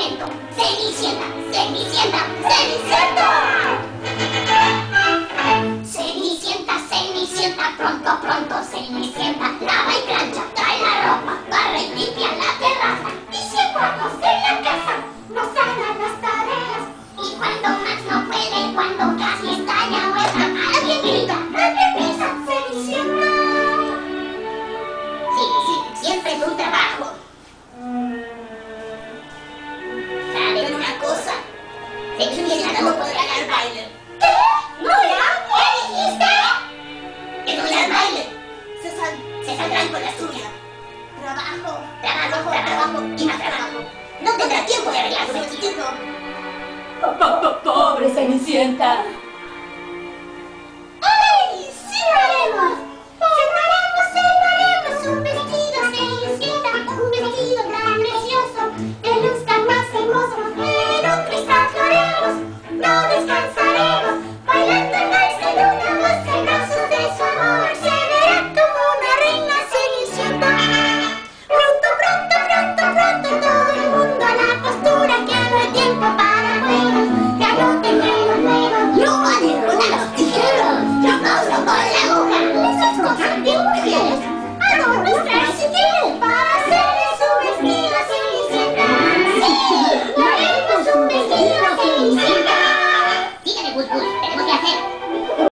momento. ¡Cenicienta! ¡Cenicienta! ¡Cenicienta! Cenicienta, Cenicienta, pronto, pronto, Cenicienta. Lava y plancha, trae la ropa, barre y limpia la terraza. Y si cuartos en la casa, nos hagan las tareas. Y cuando más no puede, cuando casi estalla hueca, alguien grita, ¡date prisa, Cenicienta! Sí, siempre es un trabajo. ¿Saben una cosa? Cenicienta no podrá dar baile. ¿Qué? ¿No irá? ¿Qué dijiste? Que no irá al baile. Se saldrán con la suya. Trabajo y más trabajo. No tendrá tiempo de arreglar su vestido. Pobre Cenicienta.